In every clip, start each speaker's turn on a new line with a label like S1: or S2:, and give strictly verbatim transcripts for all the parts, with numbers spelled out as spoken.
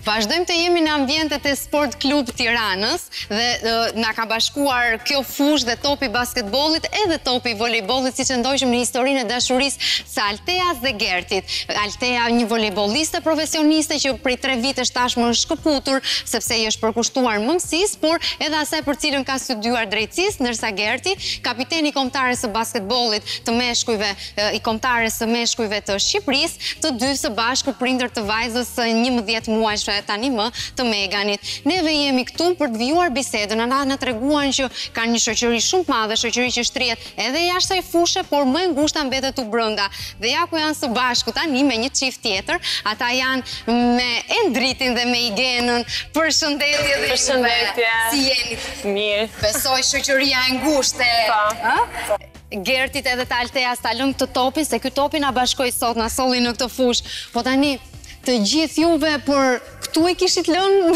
S1: Vazhdojmë të jemi në ambientet e Sport Klub Tiranës dhe na ka bashkuar kjo fushë dhe topi basketbollit edhe topi volejbollit, siç e ndoqëm në historinë e dashurisë së Alteas dhe Gertit. Altea një volejbolliste profesioniste që prej tre vitesh tashmë është shkëputur sepse i është përkushtuar mëngësisë, por edhe asaj për cilën ka studiuar drejtësisë, ndërsa Gerti, kapiteni i kombëtares së basketbollit të meshkujve, i kombëtares së meshkujve të Shqipërisë, të dy së bashku prindër të vajzës njëmbëdhjetë muajsh tani më të Meganit. Neve jemi këtu për të vijuar bisedën, ana na treguan që kanë një shoqëri shumë të madhe, shoqëri që shtrihet edhe jashtë kësaj fushe, por më e ngushta mbetet tu brenda. Dhe ja ku janë së bashku tani me një çift tjetër, ata janë me Endritin dhe me Igenën. Përshëndetje dhe
S2: Përshëndetje.
S1: Si jeni?
S2: Mirë.
S1: Besoj shoqëria e ngushtë.
S2: Po.
S1: Gertit edhe të Alteas ta lëm këtë topin, se ky topi na bashkoi sot, na solli në këtë fushë. Po tani të gjithë juve, por këtu e kishit lënë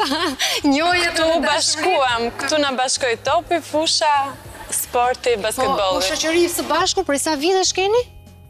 S1: njohje
S2: Këtu bashkuam, këtu na bashkoi topi, fusha, sporti, basketbolli.
S1: Po shoqëri së bashku, prej sa vitesh keni?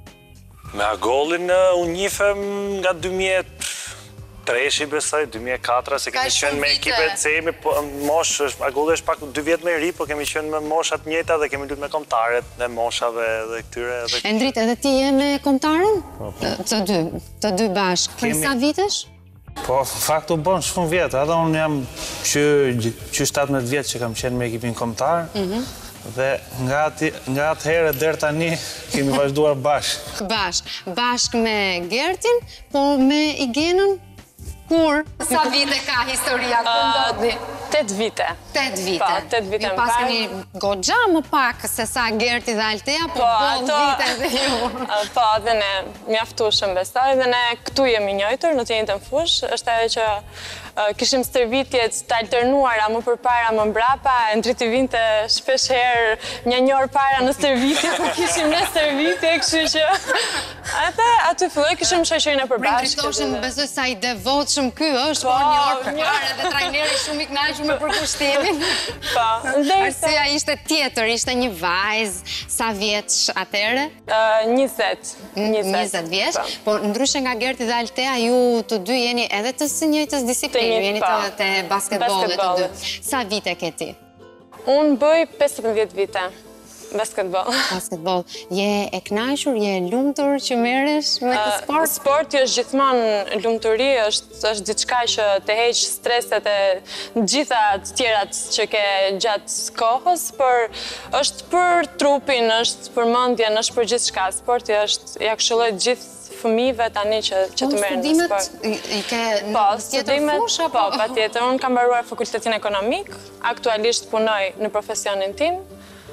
S3: Me Agollin u njifem nga dy mijë e treshi besoj, dy mijë e katër, se kemi qenë me ekipet C, mosh, Agolli është pak dy vjetë me ri, po kemi qenë me moshat njëta dhe kemi luajtur me kombëtaret dhe moshave dhe këtyre.
S1: Endrit, edhe ti je me kombëtaren? Të dy, të dy bashkë. Prej sa vitesh?
S4: Po, fakt u bon shumë vjetë, edhe unë jam që shtatëmbëdhjetë vjetë që kam qenë me ekipin kombëtar, dhe nga atë herë deri tani kemi vazhduar bashkë.
S1: Bashkë, bashkë me Gertin, po me Igenën? Kur? Sa vite ka historia?
S2: Tetë vite.
S1: Tetë vite.
S2: Po, tetë vite më
S1: parë. Pas keni goxha më pak se sa Gerti dhe Altea, po do vite dhe ju.
S2: Po, dhe ne mjaftueshëm besoj, dhe ne këtu jemi njëjtur në të njëjtën fushë, është ajo që kishim stërvitjet të alternuara më përpara më mbrapa, Endriti vinte shpesh herë një një orë para në stërvitje, po kishim ne stërvitje, kështu që atë aty filloi kishim shoqërinë e përbashkët.
S1: Prindrit besoj sa i devotshëm ky është, po një orë përpara dhe trajneri shumë i kënaqur me përkushtimin.
S2: Po,
S1: Arsyeja ishte tjetër, ishte një vajzë, sa vjeç atëre?
S2: njëzet.
S1: njëzet vjeç, por ndryshe nga Gerti dhe Altea, ju të dy jeni edhe të së njëjtës disiplinë, ju jeni të basketbollit të dy. Sa vite ke ti?
S2: Unë bëj pesëmbëdhjetë vite. Basketbol.
S1: Basketbol. Je e kënaqur, je e lumtur që merresh me këtë sport?
S2: Sporti është gjithmonë lumturi, është është diçka që të heq streset e gjitha të tjerat që ke gjatë kohës, por është për trupin, është për mendjen, është për gjithçka. Sporti është, ja këshilloj gjithë fëmijëve tani që që të merren në sport.
S1: Studimet i ke
S2: Po,
S1: në tjetër fushë?
S2: Po, patjetër. Unë kam mbaruar fakultetin ekonomik, aktualisht punoj në profesionin tim.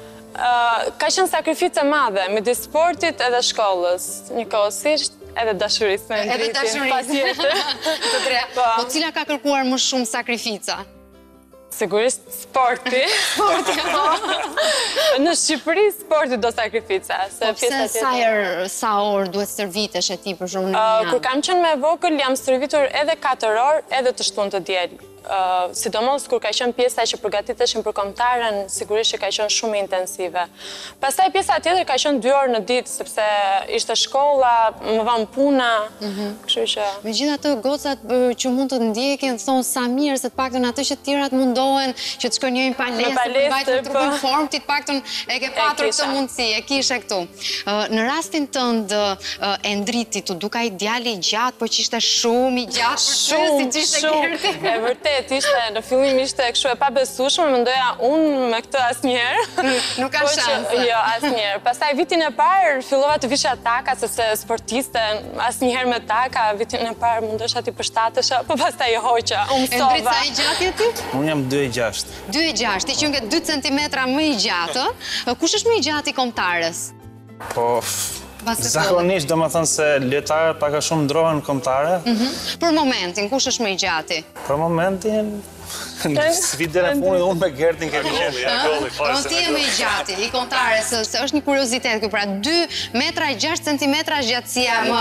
S2: Ka qenë sakrificë e madhe midis sportit edhe shkollës, njëkohësisht edhe dashurisë me Endritin.
S1: Edhe dashurisë. Po cila ka kërkuar më shumë sakrifica?
S2: Sigurisht sporti.
S1: Sporti, po.
S2: Në Shqipëri sporti do sakrifica.
S1: Po pse sa herë, sa orë duhet stërvitesh e ti për shumë në një?
S2: Kur kam qenë me vogël, jam stërvitur edhe katër orë, edhe të shtunë të diel. Sidomos kur ka qenë pjesa që përgatiteshin për kombëtaren, sigurisht që ka qenë shumë intensive. Pastaj pjesa tjetër ka qenë dy orë në ditë, sepse ishte shkolla, më vonë puna, kështu që...
S1: Megjithatë gocat që mund të ndjekin thonë sa mirë, se të paktën ato që të tjerat mundohen që të shkojnë një palestre, të mbajtur trupin në formë, ti të paktën e ke patur këtë mundësi, e kishe këtu. Në rastin tënd Endriti, tu dukaj djali i gjatë, po që ishte shumë i gjatë,
S2: shumë, shumë, e vërtet. Ishte, në fillim ishte kështu e pabesueshme, mendoja unë me këtë asnjëherë.
S1: Nuk ka shanse.
S2: Jo, asnjëherë. Pastaj vitin e parë fillova të visha taka, sepse sportiste asnjëherë me taka, vitin e parë mundosha ti përshtatesha, po pastaj e hoqa, u mësova.
S1: Endrit, sa i gjatë je ti?
S4: Unë jam dy e gjashtë.
S1: dy e gjashtë, ti që nga dy centimetra më i gjatë, kush është më i gjatë i kombëtares?
S4: Po, zakonisht do më thënë se lojtarët paka shumë ndrohen kombëtare.
S1: Për momentin, kush është më i gjati?
S4: Për momentin, sfidën e funit unë me Gertin kemi qenë.
S1: Unë ti e më i gjati, i kombëtares, se është një kuriozitet këtu, pra dy metra e gjashtë centimetra gjatësia më...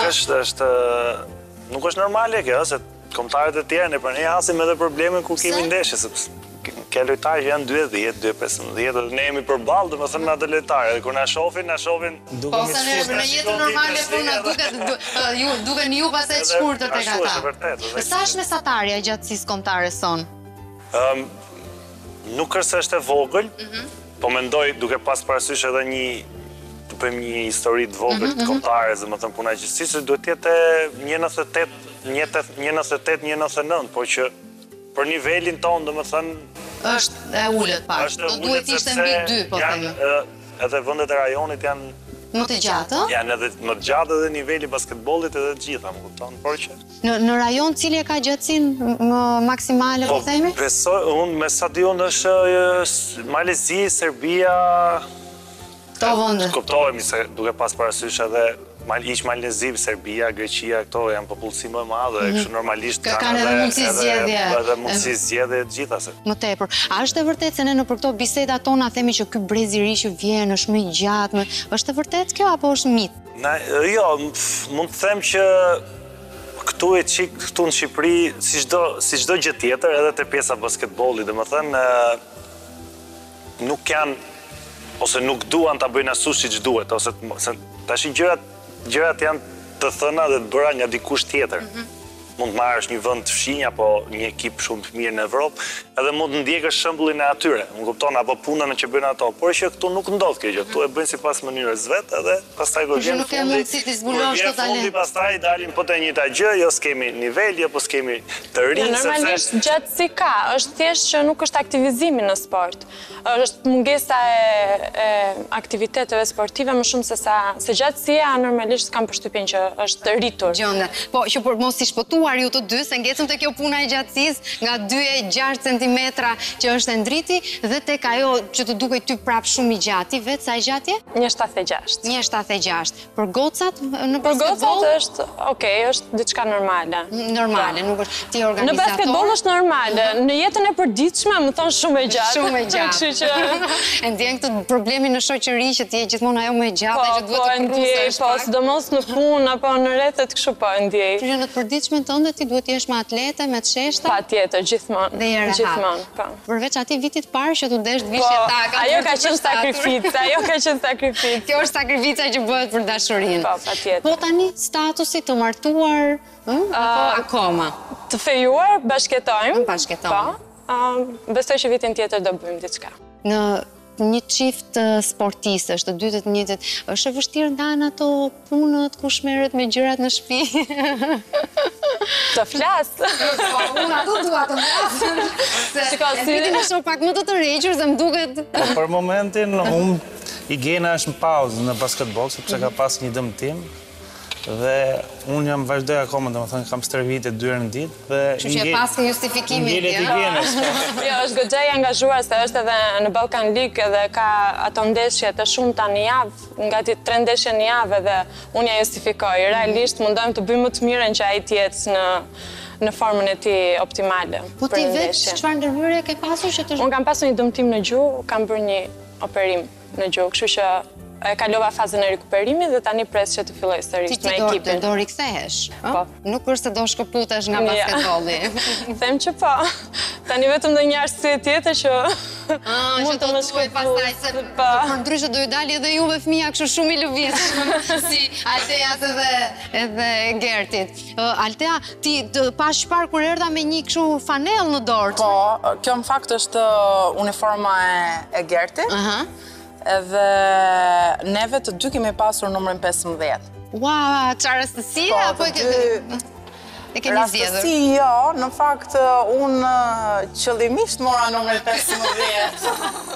S3: Nuk është normale kjo, se kombëtarët e tjerë, ne për ne hasim edhe problemin kur kemi ndeshje, sepse ke lojtarë që janë dy e dhjetë, dy e pesëmbëdhjetë, dhe ne jemi përballë, domethënë me ato lojtarë, kur na shohin, na shohin
S1: Po se ne në jetën normale puna duket ju duken ju pastaj të shkurtër tek ata. Sa është mesatarja e gjatësisë kombëtare son?
S3: Ëm nuk është se është e vogël, po mendoj duke pas parasysh edhe një të bëjmë një histori të vogël të kombëtare, domethënë puna e gjatësisë duhet të jetë një njëzet e tetë, një njëzet e tetë, një njëzet e nëntë, por që për nivelin tonë, domethënë
S1: është e ulët pak. Do duhet ishte mbi dy, po themi.
S3: Edhe vendet e rajonit janë
S1: më të gjatë, ë?
S3: Janë edhe më të gjatë edhe niveli basketbollit edhe të gjitha, më kupton, por që
S1: Në në rajon cili e ka gjatësinë më maksimale, po themi?
S3: Po besoj, unë me sa di unë është Malezi, Serbia.
S1: Këto vende.
S3: Kuptohemi se duke pas parasysh edhe ish Malezi, Serbia, Greqia, këto janë popullsi më e madhe, kështu normalisht
S1: kanë edhe mundësi zgjedhje.
S3: Edhe mundësi zgjedhje të gjitha se.
S1: Më tepër. A është e vërtetë se ne në për këto biseda tona themi që ky brez i ri që vjen është më i gjatë, është e vërtetë kjo apo është mit?
S3: Na, jo, mund të them që këtu e çik këtu në Shqipëri, si çdo si çdo gjë tjetër, edhe te pjesa basketbolli, domethënë nuk janë ose nuk duan ta bëjnë ashtu siç duhet, ose tash gjërat gjërat janë të thëna dhe të bëra nga dikush tjetër. Mund të marrësh një vend të fshinj apo një ekip shumë të mirë në Evropë, edhe mund të ndjekësh shembullin e atyre, më kupton, apo punën që bëjnë ato, por që këtu nuk ndodh kjo gjë, këtu e bëjnë sipas mënyrës vet, edhe pastaj kur vjen
S1: nuk e mundësi të zbulosh to talent.
S3: Fundi pastaj dalin po të njëjta gjë, jo s'kemi nivel, jo po s'kemi të rinj,
S2: normalisht gjatësi ka, është thjesht që nuk është aktivizimi në sport. Është mungesa e aktiviteteve sportive më shumë se sa se gjatësia normalisht kam përshtypjen që është rritur.
S1: Gjonde. Po që për mos i shpëtuar ju të dy, se ngecëm te kjo puna e gjatësisë nga dy e gjashtë centimetra që është e ndriti dhe tek ajo që të duket ty prap shumë i gjati, vetë sa i gjatje?
S2: një shtatë e gjashtë.
S1: një shtatë e gjashtë. Për gocat në
S2: Për
S1: basketbol?
S2: gocat është, okay, është diçka normale.
S1: Normale, nuk është ti organizator.
S2: Në basketbol është normale, në jetën e përditshme më thon shumë e gjatë.
S1: Shumë e gjatë.
S2: Kështu që
S1: e ndjen këtë problemin në shoqëri që ti je gjithmonë ajo më e gjatë që duhet të krusesh.
S2: Po, sidomos në punë apo në rrethet kështu po e ndjej.
S1: Që në të përditshme tënde ti duhet të jesh me atlete, me të sheshta?
S2: Patjetër, gjithmonë.
S1: Dhe je rehat.
S2: Gjithmonë, po.
S1: Përveç atij vitit parë që tu desh të vishje taka.
S2: Ajo ka qenë sakrificë, ajo ka qenë sakrificë.
S1: Kjo është sakrifica që bëhet për dashurinë.
S2: Po, patjetër.
S1: Po tani statusi të martuar, apo akoma?
S2: Të fejuar, bashketojmë.
S1: Bashketojmë.
S2: Po, besoj që vitin tjetër do bëjmë diçka.
S1: Në një çift sportistësh, të dy të njëjtit, është e vështirë ndahen ato punët ku shmerret me gjërat në shtëpi?
S2: Të flas.
S1: Unë ato dua të flas. Shiko, si ti më shoh pak më të tërhequr se më duket.
S4: Për momentin unë Igena është në pauzë në basketbol sepse ka pas një dëmtim. Dhe unë jam vazhdoj akoma, dhe më thënë, kam stërvite dy herë në ditë.
S1: Që që e pas ke justifikimin.
S4: Ngelet Igenës.
S2: Jo, është goxha i angazhuar se është edhe në Balkan League dhe ka ato ndeshje të shumta në javë, nga ti tre ndeshje në javë dhe unë ja justifikoj. Realisht mundojmë të bëjmë më të mirën që ai të jetë në në formën e tij optimale.
S1: Po ti vetë çfarë ndërhyrje ke pasur që të
S2: Unë kam pasur një dëmtim në gjuhë, kam bërë një operim në gjuhë, kështu që e kalova fazën e rikuperimit dhe tani pres që të filloj sërish me ekipin.
S1: Ti do rikthehesh?
S2: Po.
S1: Nuk është se do shkëputesh nga basketbolli.
S2: Them që po. Tani vetëm do një arsye tjetër që
S1: mund të më shkoj pastaj se për ndryshe do ju dali edhe juve fëmija kështu shumë i lëvizshëm si Alteas edhe edhe Gertit. Altea, ti pash parë kur erdha me një kështu fanell në dorë?
S5: Po, kjo në fakt është uniforma e Gertit. Edhe neve të dy kemi pasur numrin pesëmbëdhjetë.
S1: Ua, çfarë rastësie apo e keni zgjedhur?
S5: Rastësi jo, në fakt unë qëllimisht mora numrin pesëmbëdhjetë.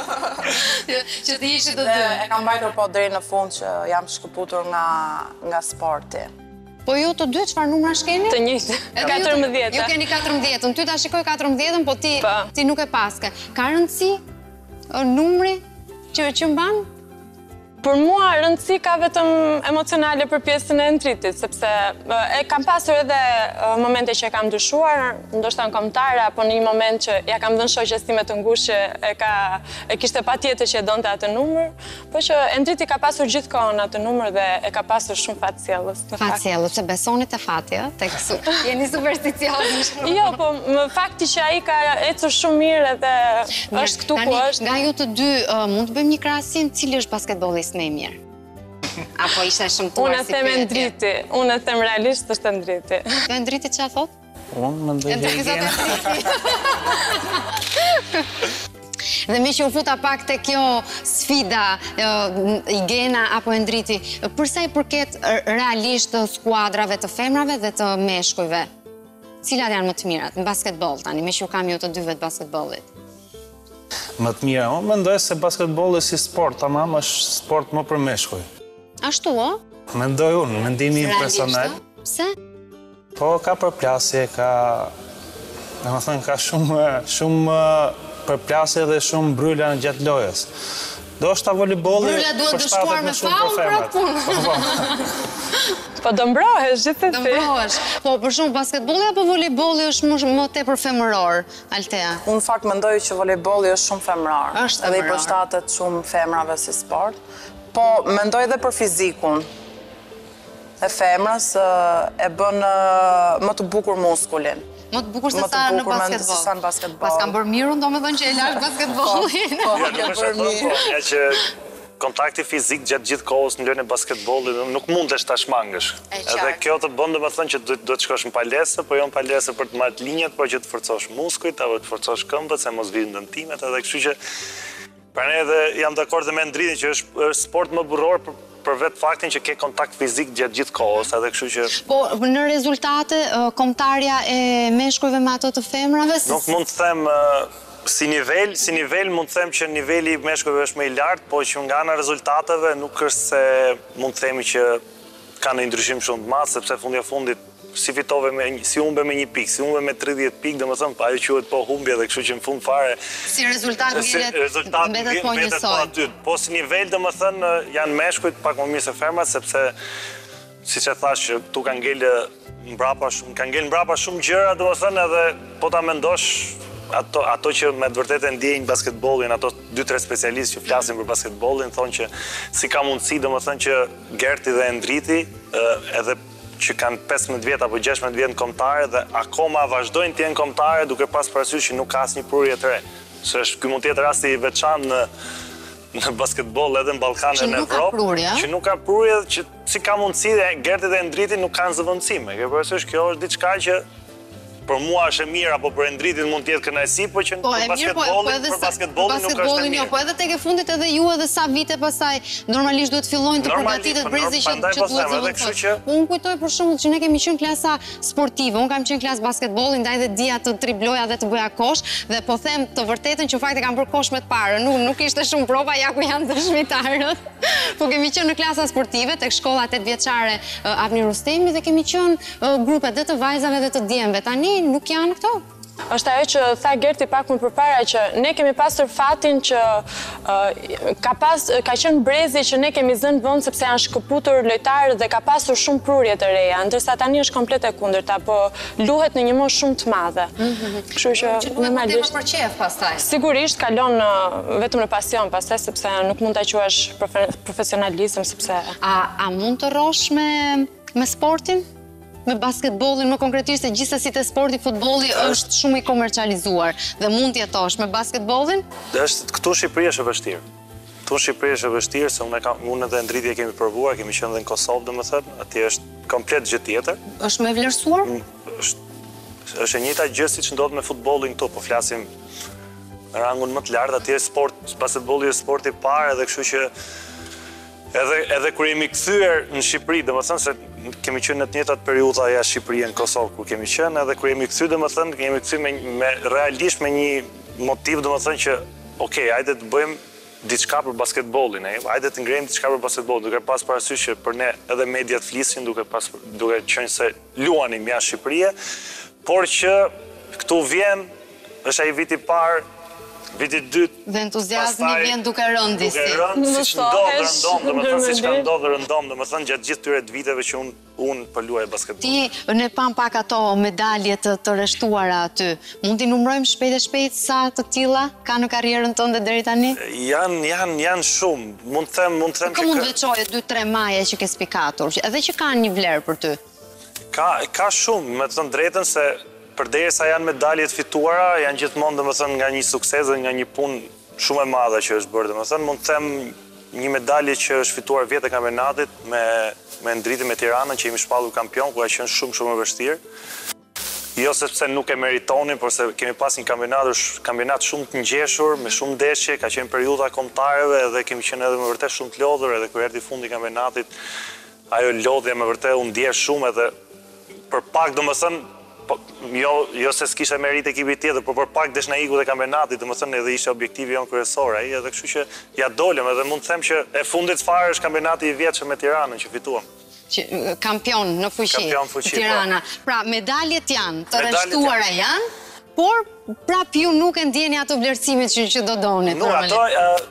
S1: Që ti ishit të
S5: Dhe
S1: dy.
S5: e kam mbajtur po deri në fund që jam shkëputur nga nga sporti.
S1: Po ju të dy çfarë numrash keni?
S2: Të njëjtë, katërmbëdhjetë.
S1: Ju keni katërmbëdhjetën, ty ta shikoj katërmbëdhjetën, po ti
S2: Po.
S1: ti nuk e paske. Ka rëndësi numri që që mban?
S2: Për mua, rëndësi ka vetëm emocionale për pjesën e ndritit, sepse e kam pasur edhe momente që e kam dyshuar, ndoshta në kombëtare, apo në një moment që ja kam dhënë shoqes time të ngushtë që e ka e kishte patjetër që e donte atë numër, por që e ndriti ka pasur gjithkohën atë numër dhe e ka pasur shumë fat sjellës.
S1: Fat sjellës, se besoni te fati, ë, tek jeni supersticioz.
S2: Jo, po më fakti që ai ka ecur shumë mirë edhe është këtu ku është.
S1: Nga ju të dy mund të bëjmë një krahasim, cili është basketbollist më i mirë? Apo ishte shëmtuar
S2: si pyetje? Unë them e ndriti, unë them realisht është e ndriti.
S1: Dhe ndriti çfarë thot?
S4: Unë mendoj që Igena.
S1: Dhe me që u futa pak të kjo sfida Igena apo e ndriti, përsa i përket realisht të skuadrave të femrave dhe të meshkujve? Cilat janë më të mirat në basketbol tani, me që u kam ju të dyve të basketbollit?
S4: Më të mira, unë mendoj se basketbolli si sport, tamam është sport më për meshkuj.
S1: Ashtu, o?
S4: Mendoj unë, mendimi personal.
S1: Pse?
S4: Po, ka përplasje, ka... Dhe më thënë, ka shumë, shumë përplasje dhe shumë brylla në gjatë lojës. Do është ta volejbolli...
S1: Brylla duhet dështuar me faul për atë punë.
S2: Po do mbrohesh gjithsesi.
S1: Do mbrohesh. Po për shumë basketbolli apo volejbolli është më më tepër femëror, Altea?
S5: Unë fakt mendoj që volejbolli është shumë femëror.
S1: Është
S5: edhe i
S1: femëror.
S5: përshtatet shumë femrave si sport. Po mendoj edhe për fizikun e femrës e bën më të bukur muskulin.
S1: Më të bukur se sa në basketbol. Pas kam bërë mirë, do me thënë që e lash basketbollin.
S5: Po,
S3: Ja,
S5: ke
S3: nuk është
S5: bërë
S3: ato,
S5: mirë.
S3: po, ja që kontakti fizik gjatë gjithë kohës në lojën e basketbollit nuk mundesh ta shmangësh.
S1: E qartë.
S3: Edhe kjo të bën domethënë që duhet duhet të shkosh në palesë, po jo në palesë për të marrë linjat, por që të forcosh muskujt apo të forcosh këmbët, se mos vinë ndëntimet, edhe kështu që për ne edhe jam dakord dhe me ndritin që është, është sport më burror për, për vetë faktin që ke kontakt fizik gjatë gjithë kohës, edhe kështu që
S1: Po në rezultate, kombëtarja e meshkujve me ato të femrave?
S3: nuk mund të them si nivel, si nivel mund të them që niveli i meshkujve është më i lartë, po që nga ana rezultateve nuk është se mund të themi që ka një ndryshim shumë të madh, sepse fundi e fundit si fitove me si humbe me një pikë, si humbe me tridhjetë pikë, domethënë ajo quhet po humbje dhe kështu që në fund fare
S1: Si rezultat ngjelet
S3: rezultat
S1: mbetet po
S3: mbetet po
S1: njësoj.
S3: aty. Po si nivel domethënë janë meshkujt pak më mirë se femrat, sepse siç e thash që këtu kanë ngel mbrapa shumë, kanë ngel mbrapa shumë gjëra, domethënë edhe po ta mendosh ato ato që me të vërtetë ndjejnë basketbollin, ato dy tre specialistë që flasin për basketbollin thonë që si ka mundësi domethënë që Gerti dhe Endriti edhe që kanë pesëmbëdhjetë vjet apo gjashtëdhjetë vjet në kombëtare dhe akoma vazhdojnë të jenë kombëtare duke pas parasysh që nuk ka asnjë prurje të re. Se është ky mund të jetë rasti i veçantë në në basketboll edhe në Ballkanë në Evropë, që nuk ka prurje, që si ka mundësi dhe Gerti dhe Endriti nuk kanë zëvendësime. Ke parasysh kjo është diçka që për mua është e mirë apo për Endritin mund të jetë kënaqësi, po që për basketbollin, për basketbollin nuk është e mirë.
S1: Po edhe tek e fundit edhe ju edhe sa vite pastaj normalisht duhet fillojnë të përgatitet brezi që që duhet zëvendësoj. Unë kujtoj për shembull që ne kemi qenë klasa sportive, unë kam qenë klasë basketbolli, ndaj dhe dia të tribloja dhe të bëja kosh dhe po them të vërtetën që fakti kam bërë kosh me të parë, nuk nuk ishte shumë prova, ja ku janë dëshmitarët. Po kemi qenë në klasa sportive tek shkolla tetëvjeçare Avni Rustemi dhe kemi qenë grupe dhe të vajzave dhe të djemve. Tani nuk janë këto.
S2: Është ajo që tha Gerti pak më përpara që ne kemi pasur fatin që ka pas ka qenë brezi që ne kemi zënë vend sepse janë shkëputur lojtarët dhe ka pasur shumë prurje të reja, ndërsa tani është komplet e kundërta, po luhet në një moshë shumë të madhe. Kështu që normalisht
S1: për qef pastaj.
S2: Sigurisht kalon vetëm në pasion pastaj sepse nuk mund ta quash profesionalizëm sepse
S1: a a mund të rrosh me me sportin? Me basketbollin më konkretisht se gjithsesi te sporti futbolli është shumë i komercializuar dhe mund të jetosh me basketbollin?
S3: Është këtu në Shqipëri është e vështirë. Këtu në Shqipëri është e vështirë se unë kam unë dhe Ndritje kemi provuar, kemi qenë edhe në Kosovë domethënë, atje është komplet gjë tjetër.
S1: Është më e vlerësuar?
S3: Është është e njëjta gjë siç ndodh me futbollin këtu, po flasim rangun më të lartë, atje sport, basketbolli është sport i parë edhe kështu që Edhe, edhe kur jemi kthyer në Shqipëri, domethënë se kemi qenë në të njëjtat periudha jashtë Shqipërisë në Kosovë ku kemi qenë, edhe kur jemi kthyer domethënë kemi kthyer me, me realisht me një motiv domethënë që okay, hajde të bëjmë diçka për basketbollin, e, hajde të ngrejmë diçka për basketbollin, duke pas parasysh që për ne edhe mediat flisin duke pas duke qenë se luanim jashtë Shqipërisë, por që këtu vjen është ai viti i parë viti dytë.
S1: Dhe entuziazmi vjen duke rënë disi.
S3: Duke rënë,
S2: Më
S3: siç ndodhë
S2: shohesh,
S3: rëndom, domethënë siç ka
S2: ndërmendje.
S3: ndodhur rëndom, domethënë gjatë gjithë tyre të viteve që unë unë po luaj basketbol.
S1: Ti ne pam pak ato medalje të, të rreshtuara aty. Mund t'i numrojmë shpejt e shpejt sa të tilla ka në karrierën tënde deri tani?
S3: Janë janë janë shumë. Mund të them, mund të them
S1: Kë mund veçoje dy tre maje që ke spikatur, që- edhe që kanë një vlerë për ty.
S3: Ka ka shumë, me të thënë drejtën se përderisa janë medaljet fituara, janë gjithmonë domethënë nga një sukses dhe nga një punë shumë e madhe që është bërë. Domethënë mund të them një medalje që është fituar vjetë e kampionatit me me Ndritin me Tiranën që jemi shpallur kampion, ku ka qenë shumë shumë e vështirë. Jo sepse nuk e meritonin, por se kemi pas një kampionat, kampionat shumë të ngjeshur, me shumë ndeshje, ka qenë periudha kombëtareve dhe kemi qenë edhe me vërtet shumë të lodhur, edhe kur erdhi fundi i kampionatit, ajo lodhja me vërtet u ndjeh shumë edhe për pak domethënë po, jo, jo se s'kishte merit ekipi tjetër, por për pak desh na iku dhe kampionati, domethënë edhe ishte objektivi jon kryesor ai, edhe kështu që ja dolëm edhe mund të them që e fundit fare është kampionati i vjetshëm me Tiranën që fituam.
S1: Që, kampion në fuqi,
S3: Kampion fuqi,
S1: Tirana. Pra, medaljet janë, të
S3: Medaljet
S1: rreshtuara janë, por prap ju nuk e ndjeni ato vlerësimet që, që do doni.
S3: Nuk ato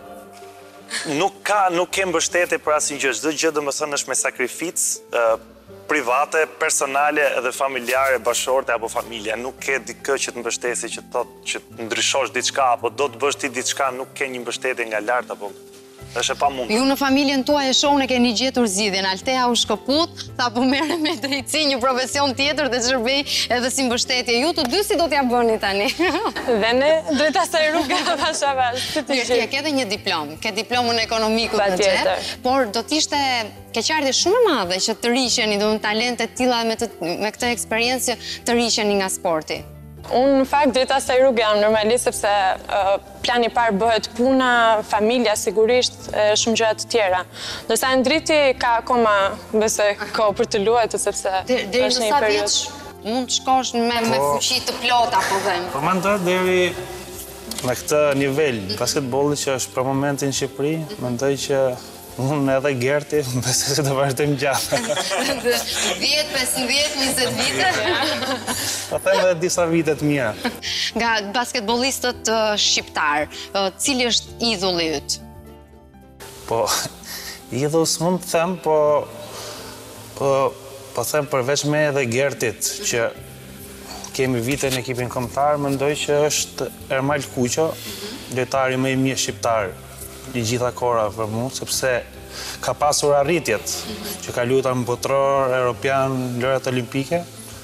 S3: ë, nuk ka nuk ke mbështetje për asnjë gjë, çdo gjë domethënë është me sakrificë private, personale edhe familjare, bashkëshorte apo familja. Nuk ke dikë që të mbështesi që thotë që të ndryshosh diçka apo do të bësh ti diçka, nuk ke një mbështetje nga lart apo është e pamundur.
S1: Ju në familjen tuaj e shohun e keni gjetur zgjidhjen. Altea u shkëput, tha po merre me drejtësi një profesion tjetër dhe shërbej edhe si mbështetje. Ju të dy si do t'ja bëni tani?
S2: Dhe ne duhet asaj rruga avash avash. Si të
S1: Mirë, ti e ke edhe një diplom, ke diplomën ekonomikut në
S2: Patjetër.
S1: xhep, por do t'ishte keqardhje shumë e madhe që të rriqeni, do në talente të tilla me, të, me këtë eksperiencë të rriqeni nga sporti.
S2: Unë në fakt drejt asaj rrugë jam normalisht sepse uh, plani i parë bëhet puna, familja sigurisht, e shumë gjëra të tjera. Ndërsa Ndriti ka akoma besoj kohë për të luajtur sepse
S1: Deri në
S2: është një
S1: sa
S2: periudhë.
S1: vjeç mund të shkosh me, me fuqi të plota, po them.
S4: Po mendoj deri në këtë nivel basketbolli që është për momentin në Shqipëri, mendoj që unë edhe Gerti, besoj se do vazhdojmë gjatë.
S1: dhjetë, pesëmbëdhjetë, njëzet vite.
S4: Po them edhe disa vite të mira.
S1: Nga basketbollistët uh, shqiptar, uh, cili është idhulli yt?
S4: Po, idhull s'mund të them, po, po, po them përveç me edhe Gertit, që kemi vite në ekipin kombëtar, mendoj që është Ermal Kuqo, lojtari më i mirë shqiptar i gjitha kohëra për mua, sepse ka pasur arritjet, që ka luajtur në botror, europian, lojrat olimpike.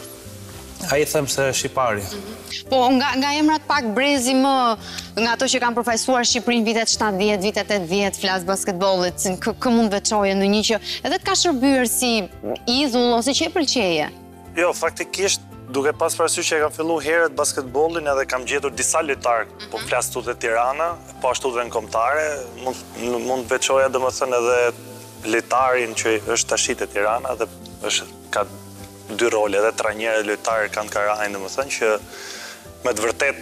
S4: Ai them se është shqiptari.
S1: Po, nga, nga emrat pak brezi më, nga ato që kanë përfaqësuar Shqipërinë vitet shtatëdhjetë, vitet tetëdhjetë, flas basketbollit, kë, kë mund veçoje në një që edhe të ka shërbyer si idhull ose që e pëlqeje?
S3: Jo, faktikisht duke pas parasysh që e kam fillu herët basketbollin edhe kam gjetur disa lojtarë, po flas tu te Tirana, po ashtu edhe në kombëtare, mund mund të veçoja domethënë edhe lojtarin që është tashi te Tirana dhe është ka dy role, edhe trajner dhe lojtar kanë Karajin domethënë që me të vërtet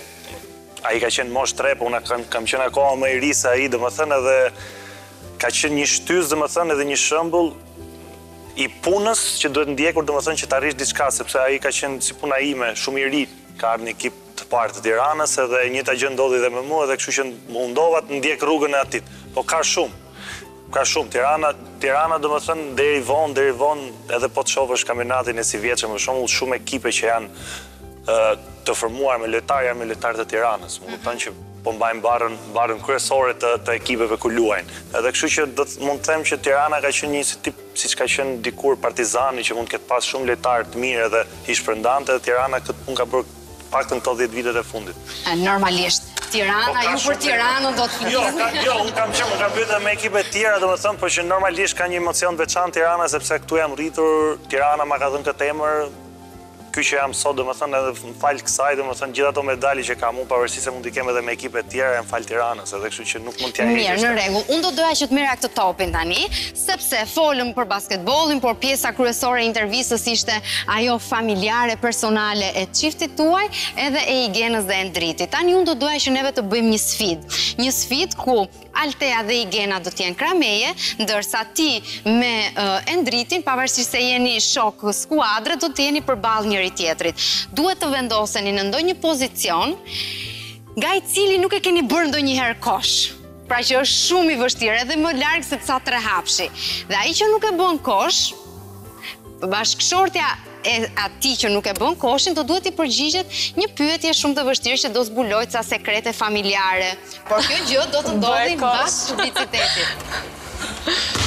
S3: ai ka qenë mosh tre, po unë kam, kam qenë akoma më i ri se ai domethënë edhe ka qenë një shtys domethënë edhe një shembull i punës që duhet ndjekur domethënë që të arrish diçka, sepse ai ka qenë si puna ime, shumë i ri, ka ardhur në ekip të parë të Tiranës edhe e njëjta gjë ndodhi dhe me mua dhe kështu që mundova të ndjek rrugën e atit. Po ka shumë. Ka shumë Tirana, Tirana domethënë deri vonë, deri vonë edhe po të shohësh kampionatin e si vjetshëm, për shembull shumë ekipe që janë uh, të formuar me lojtarë janë me lojtarë të Tiranës. Më kupton që po mbajnë barën, barën kryesore të, të ekipeve ku luajnë. Edhe kështu që do të mund të them që Tirana ka qenë një si tip siç ka qenë dikur Partizani që mund të ketë pas shumë lojtarë të mirë edhe i shpërndante, dhe Tirana këtë punë ka bërë paktën këto dhjetë vitet e fundit.
S1: Normalisht, Tirana,
S3: Po, ka
S1: ju për
S3: shumë-
S1: Tiranën do të
S3: Jo,
S1: flisni.
S3: ka, jo, unë kam qenë, unë kam pyetur me ekipe të tjera, domethënë, por që normalisht ka një emocion të veçantë Tirana sepse këtu jam rritur, Tirana ma ka dhënë këtë emër. Ky që jam sot, domethënë, edhe më fal kësaj, domethënë, gjithë ato medalje që kam unë, pavarësisht se mund t'i kem edhe me ekipe të tjera, jam fal Tiranës, edhe kështu që nuk mund t'ja
S1: Mirë,
S3: heqësh.
S1: në rregull. Unë do doja që të merra këtë topin tani, sepse folëm për basketbollin, por pjesa kryesore e intervistës ishte ajo familjare, personale e çiftit tuaj, edhe e Igenës dhe Endritit. Tani unë do doja që neve të bëjmë një sfidë. Një sfidë ku Altea dhe Igena do t'jenë krameje, ndërsa ti me uh, Endritin, pavarësisht se jeni shok skuadre, do t'jeni përballë njëri tjetrit. Duhet të vendoseni në ndonjë pozicion nga i cili nuk e keni bërë ndonjëherë kosh. Pra që është shumë i vështirë, edhe më larg se ca tre hapshi. Dhe ai që nuk e bën kosh, bashkëshortja e atij që nuk e bën koshin, do duhet i përgjigjet një pyetje shumë të vështirë që do zbuloj ca sekrete familjare. Por kjo gjë do të ndodhi mbas publicitetit.